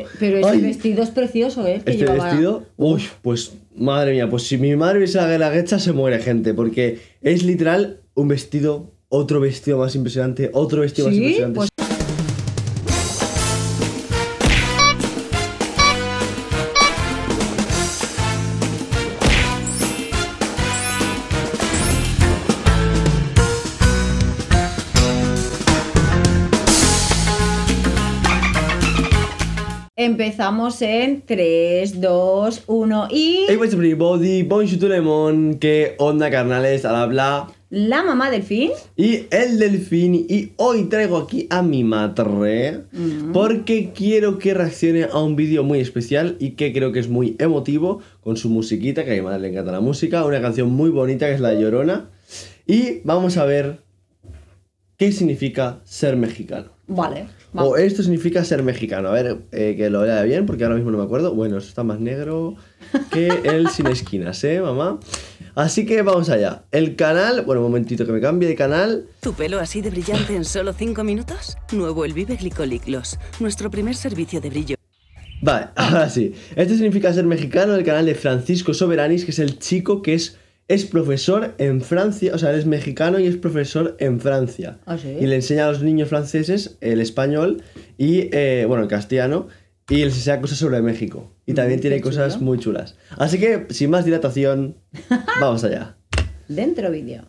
Pero ese ¡Ay! vestido es precioso, ¿eh? Que Este llevaba... vestido, uy, pues madre mía, pues si mi madre viese la Guelaguetxa se muere gente, porque es literal un vestido, otro vestido más impresionante, otro vestido más ¿Sí? impresionante. Pues... Empezamos en 3, 2, 1 y... Hey, what's up everybody, bonjour tout le monde, ¿qué onda carnales? Al habla La mamá delfín. y el delfín, y hoy traigo aquí a mi madre porque quiero que reaccione a un vídeo muy especial y que creo que es muy emotivo, con su musiquita, que a mi madre le encanta la música, una canción muy bonita que es La Llorona, y vamos a ver qué significa ser mexicano. Vale. O esto significa ser mexicano. A ver, que lo lea bien, porque ahora mismo no me acuerdo. Bueno, eso está más negro que el sin esquinas, mamá? Así que vamos allá. El canal... Bueno, un momentito que me cambie de canal. ¿Tu pelo así de brillante en solo 5 minutos? Nuevo el Vive Glicolic Gloss, nuestro primer servicio de brillo. Vale, ahora sí. Esto significa ser mexicano, el canal de Francisco Soberanis, que es el chico que es profesor en Francia, o sea, él es mexicano y es profesor en Francia. ¿Ah, sí? Y le enseña a los niños franceses el español y, bueno, el castellano, y les enseña cosas sobre México. Y también tiene qué cosas chulo. muy chulas. Así que, sin más dilatación, vamos allá. Dentro vídeo.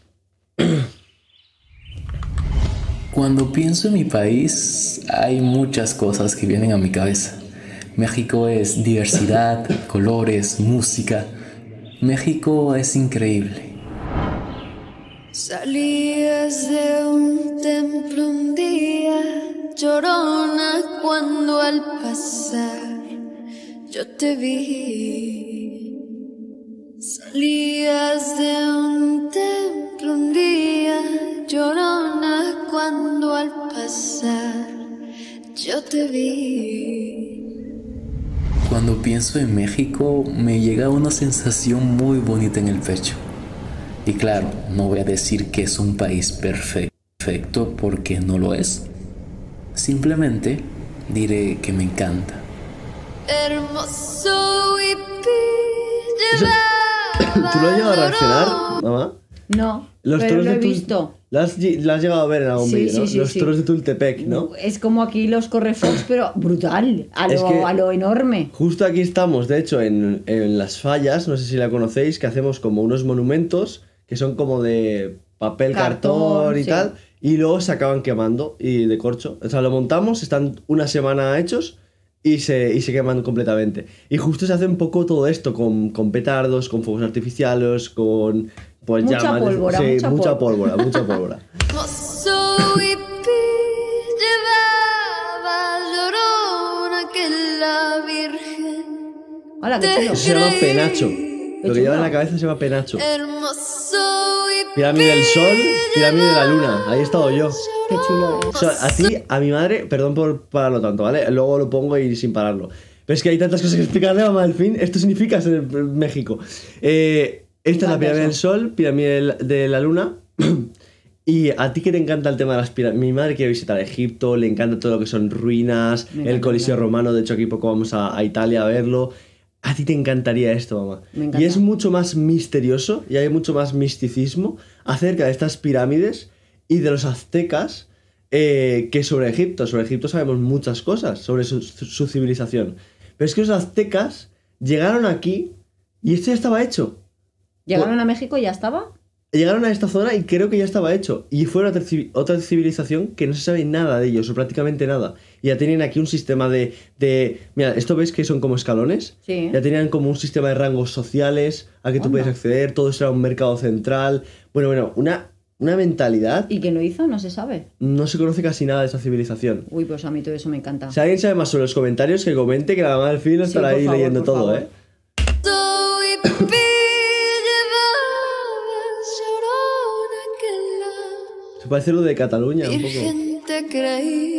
Cuando pienso en mi país, hay muchas cosas que vienen a mi cabeza. México es diversidad, colores, música. México es increíble. Salías de un templo un día, llorona, cuando al pasar yo te vi. Salías de un templo un día, llorona, cuando al pasar yo te vi. Cuando pienso en México, me llega una sensación muy bonita en el pecho. Y claro, no voy a decir que es un país perfecto porque no lo es. Simplemente diré que me encanta. Hermoso y ¿Tú lo has llegado a reaccionar, mamá? No, Los pero toros lo de he Tul- visto. Lo has llegado a ver en algún Sí, vídeo, ¿no? sí, sí, Los sí. toros de Tultepec, ¿no? Es como aquí los correfox, pero brutal. Es que- A lo enorme. Justo aquí estamos, de hecho, en Las Fallas, no sé si la conocéis, que hacemos como unos monumentos que son como de papel, cartón y sí. tal, y luego se acaban quemando y de corcho. O sea, lo montamos, están una semana hechos y se queman completamente. Y justo se hace un poco todo esto con petardos, con fuegos artificiales, con pues Mucha llamas. pólvora, Sí, mucha mucha pólvora. pólvora, mucha pólvora. Hermoso y llevaba llorona que la Virgen. Hola, qué Te- chulo. Eso se llama penacho. Lo que chulo. lleva en la cabeza se llama penacho. Hermoso y Pirámide del Sol, pirámide de la Luna. Ahí he estado yo. Qué chulo es. O sea, a ti, a mi madre, perdón por pararlo tanto, ¿vale? Luego lo pongo y sin pararlo. Pero es que hay tantas cosas que explicarle a mamá Delfín. Esto significa ser México. Esta es la pirámide del Sol, pirámide de la Luna. Y a ti que te encanta el tema de las pirámides. Mi madre quiere visitar Egipto, le encanta todo lo que son ruinas, Me el encanta, Coliseo me Romano. De hecho, aquí poco vamos a Italia a verlo. A ti te encantaría esto, mamá. Me encanta. Y es mucho más misterioso y hay mucho más misticismo acerca de estas pirámides y de los aztecas que sobre Egipto. Sobre Egipto sabemos muchas cosas, sobre su civilización. Pero es que los aztecas llegaron aquí y esto ya estaba hecho. ¿Llegaron a México y ya estaba? Llegaron a esta zona y creo que ya estaba hecho. Y fue otra civilización que no se sabe nada de ellos, o prácticamente nada. Y ya tenían aquí un sistema de... Mira, ¿esto ves que son como escalones? Sí. Ya tenían como un sistema de rangos sociales a que tú Anda. puedes acceder. Todo eso era un mercado central. Bueno, una mentalidad. ¿Y qué no hizo? No se sabe. No se conoce casi nada de esta civilización. Uy, pues a mí todo eso me encanta. Si alguien sabe más sobre los comentarios, que comente, que la mamá del film Sí, estará por ahí favor, leyendo por todo, favor. ¿eh? y llevabas llorona que la Se parece lo de Cataluña un poco. Virgen te creí.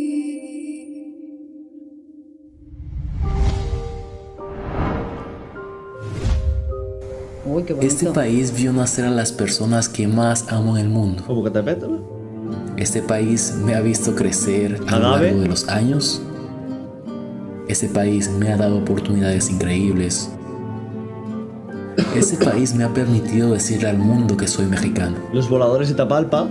Uy, qué bonito. Este país vio nacer a las personas que más amo en el mundo. Como Catapétalo. Este país me ha visto crecer a lo Agave. largo de los años. Ese país me ha dado oportunidades increíbles. Ese país me ha permitido decirle al mundo que soy mexicano. Los voladores de Tapalpa.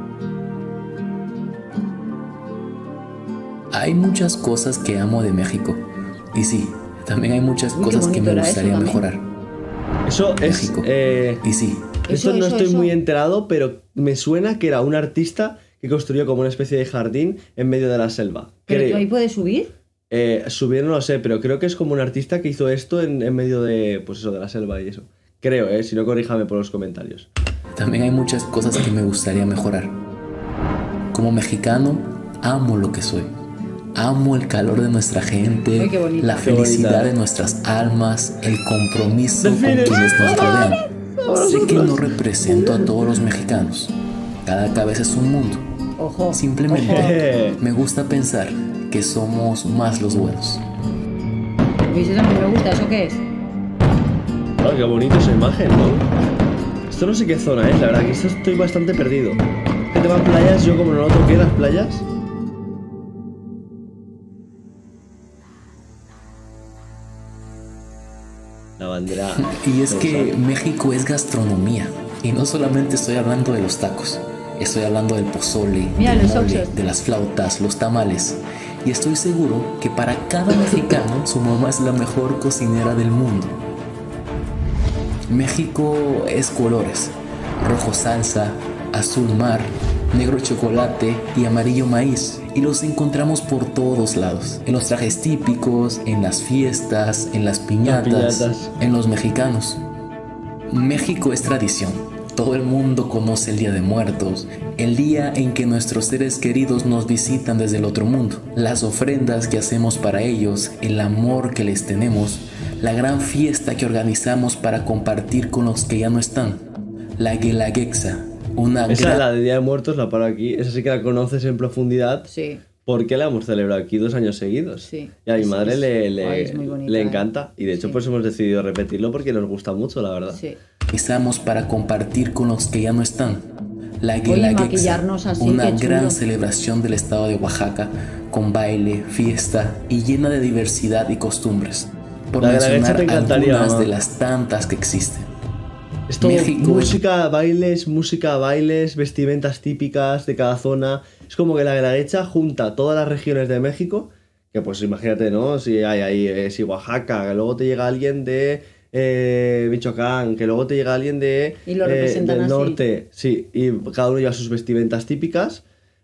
Hay muchas cosas que amo de México. Y sí, también hay muchas Uy, qué cosas que bonito me era eso gustaría también. mejorar. Eso es... México. Y sí, Esto no Eso, estoy eso. muy enterado, pero me suena que era un artista que construyó como una especie de jardín en medio de la selva. ¿Pero tú Creo. ahí puedes subir? Subir no lo sé, pero creo que es como un artista que hizo esto en medio de, pues eso, de la selva y eso. Creo, si no, corríjame por los comentarios. también hay muchas cosas que me gustaría mejorar. Como mexicano, amo lo que soy. Amo el calor de nuestra gente, Ay, qué bonito. la Qué felicidad bonita. de nuestras almas, el compromiso con Delfines. quienes nos rodean. Sé que no represento a todos los mexicanos. Cada cabeza es un mundo. Ojo. Simplemente me gusta pensar que somos más los buenos. ¿Veis? Eso a mí me gusta. ¿Eso qué es? Oh, qué bonita esa imagen, ¿no? Esto no sé qué zona es, la verdad que esto estoy bastante perdido. ¿Qué tema playas? Yo como no lo toqué las playas. La bandera. Y es que rosa. México es gastronomía. Y no solamente estoy hablando de los tacos. Estoy hablando del pozole, Mira, del los mole, oxos. de las flautas, los tamales. Y estoy seguro que para cada mexicano su mamá es la mejor cocinera del mundo. México es colores. Rojo salsa, azul mar, negro chocolate y amarillo maíz. Y los encontramos por todos lados. En los trajes típicos, en las fiestas, en las piñatas, en los mexicanos. México es tradición. Todo el mundo conoce el Día de Muertos, el día en que nuestros seres queridos nos visitan desde el otro mundo, las ofrendas que hacemos para ellos, el amor que les tenemos, la gran fiesta que organizamos para compartir con los que ya no están, la Guelaguetza, una Esa, gran... la de Día de Muertos, la paro aquí. Esa sí que la conoces en profundidad. Sí. Porque la hemos celebrado aquí 2 años seguidos. Sí. Y a mi Es- madre es- le ay, es muy bonita, le encanta. Y de hecho, Sí. pues hemos decidido repetirlo porque nos gusta mucho, la verdad. Sí. organizamos para compartir con los que ya no están. La Oye, Guelaguetza, maquillarnos así, una qué chulo. gran celebración del estado de Oaxaca, con baile, fiesta y llena de diversidad y costumbres. Por La Guelaguetza mencionar te encantaría, algunas mamá. de las tantas que existen. Es todo México música, bailes, vestimentas típicas de cada zona. Es como que la Guelaguetza junta todas las regiones de México. Que pues imagínate, ¿no? Si hay ahí, si Oaxaca, que luego te llega alguien de Michoacán, que luego te llega alguien de Y lo representan del así. norte. Sí, y cada uno lleva sus vestimentas típicas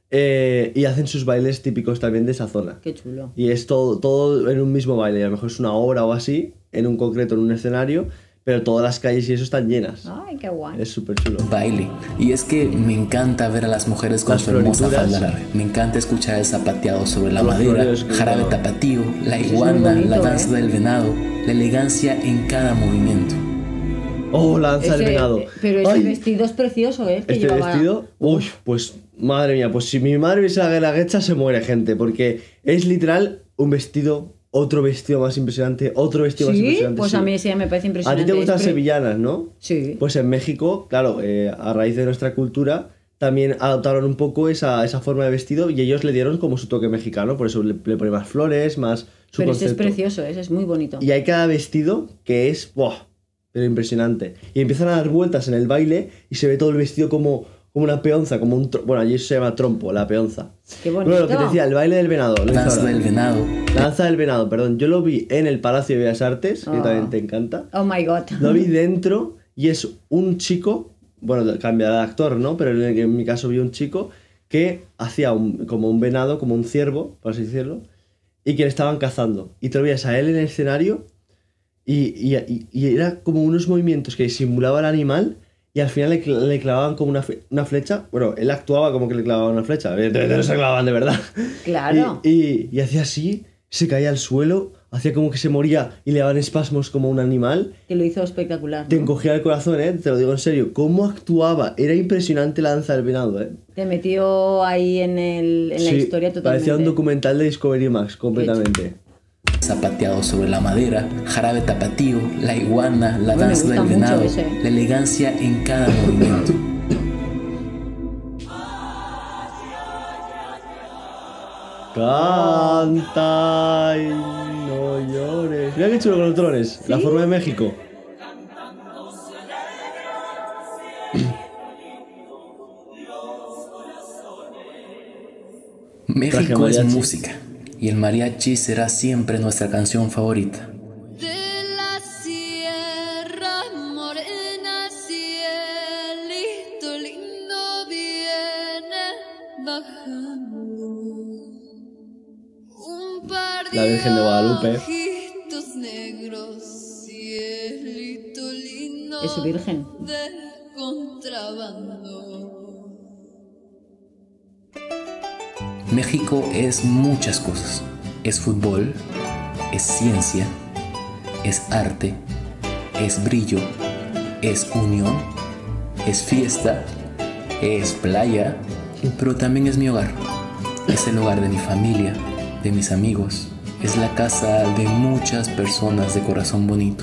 y hacen sus bailes típicos también de esa zona. Qué chulo. Y es todo en un mismo baile. A lo mejor es una obra o así, en un concreto, en un escenario, pero todas las calles y eso están llenas. Ay, qué guay. Es súper chulo. Baile. Y es que me encanta ver a las mujeres con Las su hermosa florituras. falda larga. Me encanta escuchar el zapateado sobre la Los madera, flores, claro. jarabe tapatío, la es iguana, muy bonito, la danza del venado, la elegancia en cada movimiento. ¡Oh, la danza del Ese- venado! Pero ese ¡Ay! vestido es precioso, ¿eh? Que Este llevaba- vestido, uy, pues madre mía, pues si mi madre viese la Guelaguetza se muere gente, porque es literal un vestido, otro vestido más impresionante, otro vestido más Sí, impresionante. pues sí. a mí sí me parece A impresionante. ti te gustan Es pre- sevillanas, ¿no? Sí. Pues en México, claro, a raíz de nuestra cultura, también adoptaron un poco esa forma de vestido y ellos le dieron como su toque mexicano, por eso le ponen más flores, más su Pero ese es concepto. precioso, ese es muy bonito. Y hay cada vestido que es, ¡buah! Pero impresionante. Y empiezan a dar vueltas en el baile y se ve todo el vestido como una peonza, como un... bueno, allí se llama trompo, la peonza. Qué bonito. Bueno, lo que te decía, el baile del venado. lo La hizo danza ahora. del venado. La danza del venado, perdón. Yo lo vi en el Palacio de Bellas Artes, que Ah. también te encanta. Oh my god. Lo vi dentro y es un chico, bueno, cambiará de actor, ¿no? Pero en mi caso vi un chico que hacía como un venado, como un ciervo, por así decirlo, y que le estaban cazando. Y te lo veías a él en el escenario y era como unos movimientos que simulaba el animal y al final le clavaban como una flecha. Bueno, él actuaba como que le clavaban una flecha, evidentemente no se clavaban de verdad. Claro. Y hacía así, se caía al suelo, hacía como que se moría y le daban espasmos como un animal. Que lo hizo espectacular. Te ¿no? encogía el corazón, te lo digo en serio. ¿Cómo actuaba? Era impresionante la danza del venado, Te metió ahí en la Sí, historia totalmente. parecía un documental de Discovery Max, completamente. Zapateado sobre la madera, jarabe tapatío, la iguana, la Uy, me danza gusta del mucho venado, ese. la elegancia en cada movimiento. Canta y no Mira qué chulo con los drones. La forma de México. México es mariachi. música y el mariachi será siempre nuestra canción favorita. De la sierra morena, cielito lindo viene bajando. Un par La Virgen de Guadalupe. ojitos negros, cielito lindo Es su virgen. de contrabando. México es muchas cosas. Es fútbol, es ciencia, es arte, es brillo, es unión, es fiesta, es playa, pero también es mi hogar. Es el hogar de mi familia, de mis amigos. Es la casa de muchas personas de corazón bonito.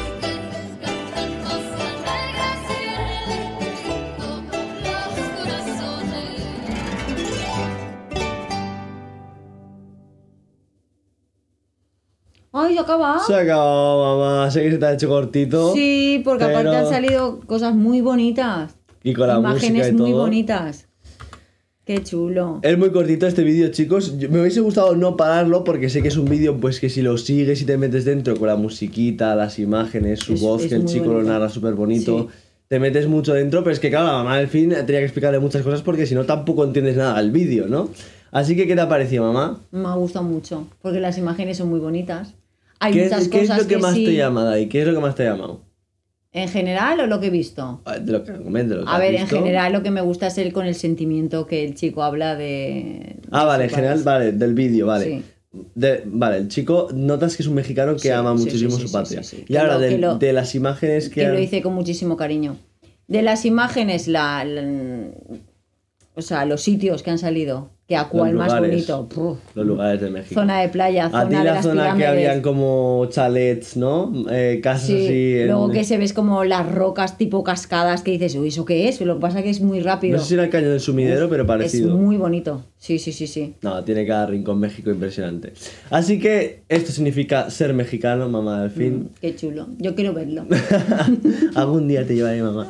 Ay, ¿se acaba? Se acabó, mamá. Sé que se te ha hecho cortito. Sí, porque aparte pero- han salido cosas muy bonitas. Y con la música Imágenes y todo. muy bonitas. Qué chulo. Es muy cortito este vídeo, chicos. Me hubiese gustado no pararlo porque sé que es un vídeo pues que si lo sigues y te metes dentro con la musiquita, las imágenes, su voz, Es que el muy chico lo bonito. narra súper bonito, Sí. te metes mucho dentro, pero es que claro, la mamá al fin tenía que explicarle muchas cosas porque si no tampoco entiendes nada del vídeo, ¿no? Así que, ¿qué te ha parecido, mamá? Me ha gustado mucho, porque las imágenes son muy bonitas. Hay ¿Qué, muchas qué es cosas lo que más sí, te llama, Dai? ¿Qué es lo que más te ha llamado? ¿En general o lo que he visto? De lo que comento, lo que A has ver, en visto. general lo que me gusta es el con el sentimiento que el chico habla de... Ah, vale, en sus general, padres. vale, del vídeo, vale. Sí. Vale, el chico notas que es un mexicano que Sí, ama sí, muchísimo sí, su sí, patria. sí, sí. Y ahora, Que lo- de las imágenes que... Que lo han- hice con muchísimo cariño. De las imágenes, o sea, los sitios que han salido, que a cuál más lugares. bonito. Puf. Los lugares de México. Zona de playa, A zona ti de la las zona que pirámides. habían como chalets, ¿no? Casas Sí, así. luego que se ves como las rocas tipo cascadas que dices, uy, ¿eso qué es? Lo que pasa es que es muy rápido. No sé si era el cañón del sumidero, pero parecido. Es muy bonito. Sí, sí, sí, sí. No, tiene cada rincón México impresionante. Así que esto significa ser mexicano, mamá del fin. Qué chulo. Yo quiero verlo. Algún día te llevaré, mamá.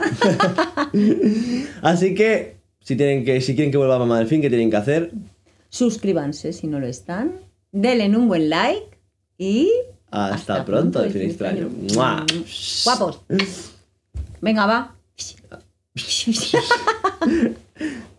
Así que si quieren que vuelva mamá del fin, ¿qué tienen que hacer? Suscríbanse si no lo están. Denle un buen like y... Hasta pronto, el fin extraño. ¡Mua! Guapos. Venga, va.